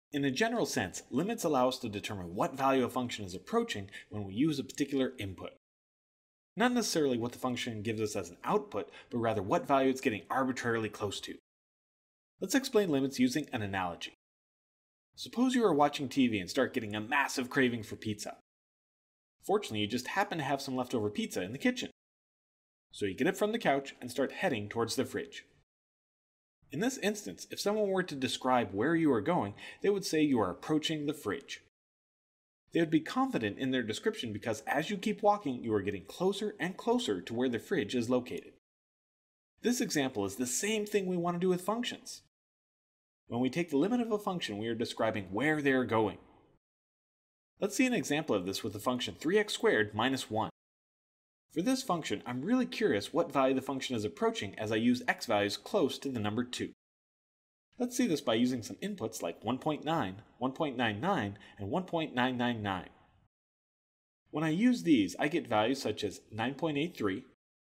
In a general sense, limits allow us to determine what value a function is approaching when we use a particular input. Not necessarily what the function gives us as an output, but rather what value it's getting arbitrarily close to. Let's explain limits using an analogy. Suppose you are watching TV and start getting a massive craving for pizza. Fortunately, you just happen to have some leftover pizza in the kitchen. So you get up from the couch and start heading towards the fridge. In this instance, if someone were to describe where you are going, they would say you are approaching the fridge. They would be confident in their description because as you keep walking, you are getting closer and closer to where the fridge is located. This example is the same thing we want to do with functions. When we take the limit of a function, we are describing where they are going. Let's see an example of this with the function 3x squared minus 1. For this function, I'm really curious what value the function is approaching as I use x values close to the number 2. Let's see this by using some inputs like 1.9, 1.99, and 1.999. When I use these, I get values such as 9.83,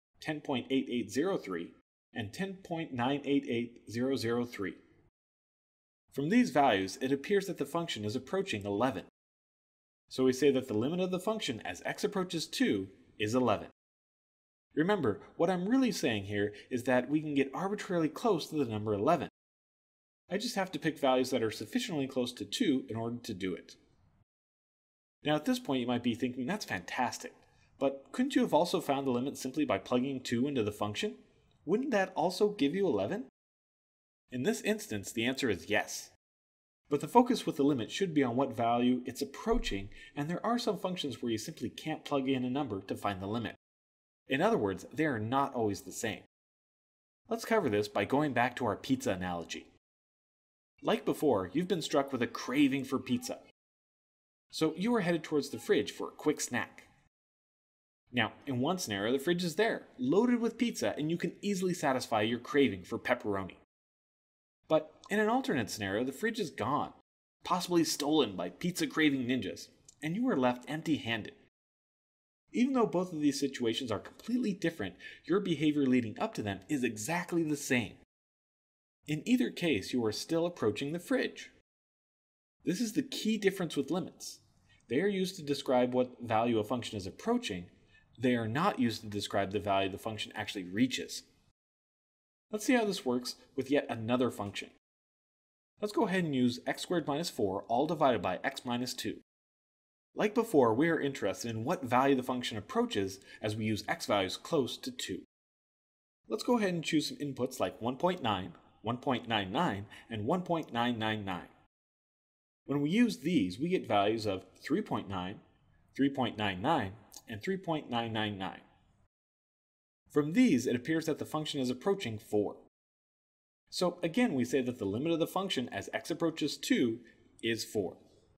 10.8803, and 10.988003. From these values, it appears that the function is approaching 11. So we say that the limit of the function as x approaches 2 is 11. Remember, what I'm really saying here is that we can get arbitrarily close to the number 11. I just have to pick values that are sufficiently close to 2 in order to do it. Now at this point you might be thinking, that's fantastic, but couldn't you have also found the limit simply by plugging 2 into the function? Wouldn't that also give you 11? In this instance, the answer is yes. But the focus with the limit should be on what value it's approaching, and there are some functions where you simply can't plug in a number to find the limit. In other words, they are not always the same. Let's cover this by going back to our pizza analogy. Like before, you've been struck with a craving for pizza. So you are headed towards the fridge for a quick snack. Now, in one scenario, the fridge is there, loaded with pizza, and you can easily satisfy your craving for pepperoni. But in an alternate scenario, the fridge is gone, possibly stolen by pizza-craving ninjas, and you are left empty-handed. Even though both of these situations are completely different, your behavior leading up to them is exactly the same. In either case, you are still approaching the fridge. This is the key difference with limits. They are used to describe what value a function is approaching. They are not used to describe the value the function actually reaches. Let's see how this works with yet another function. Let's go ahead and use x squared minus 4 all divided by x minus 2. Like before, we are interested in what value the function approaches as we use x values close to 2. Let's go ahead and choose some inputs like 1.9, 1.99, and 1.999. When we use these, we get values of 3.9, 3.99, and 3.999. From these, it appears that the function is approaching 4. So again, we say that the limit of the function as x approaches 2 is 4.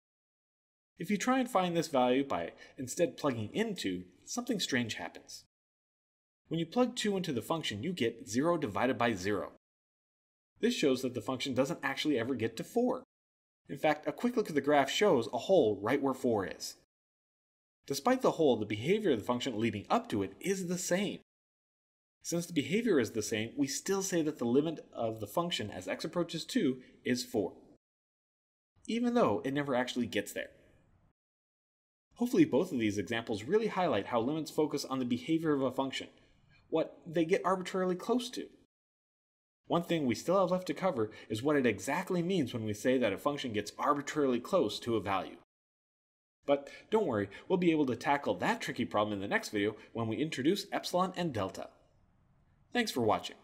If you try and find this value by instead plugging in 2, something strange happens. When you plug 2 into the function, you get 0 divided by 0. This shows that the function doesn't actually ever get to 4. In fact, a quick look at the graph shows a hole right where 4 is. Despite the hole, the behavior of the function leading up to it is the same. Since the behavior is the same, we still say that the limit of the function as x approaches 2 is 4, even though it never actually gets there. Hopefully both of these examples really highlight how limits focus on the behavior of a function, what they get arbitrarily close to. One thing we still have left to cover is what it exactly means when we say that a function gets arbitrarily close to a value. But don't worry, we'll be able to tackle that tricky problem in the next video when we introduce epsilon and delta. Thanks for watching.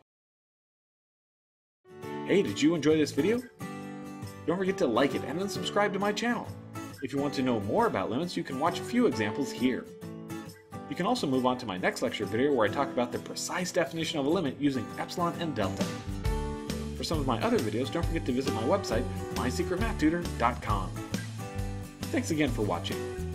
Hey, did you enjoy this video? Don't forget to like it and then subscribe to my channel. If you want to know more about limits, you can watch a few examples here. You can also move on to my next lecture video where I talk about the precise definition of a limit using epsilon and delta. For some of my other videos, don't forget to visit my website, MySecretMathTutor.com. Thanks again for watching.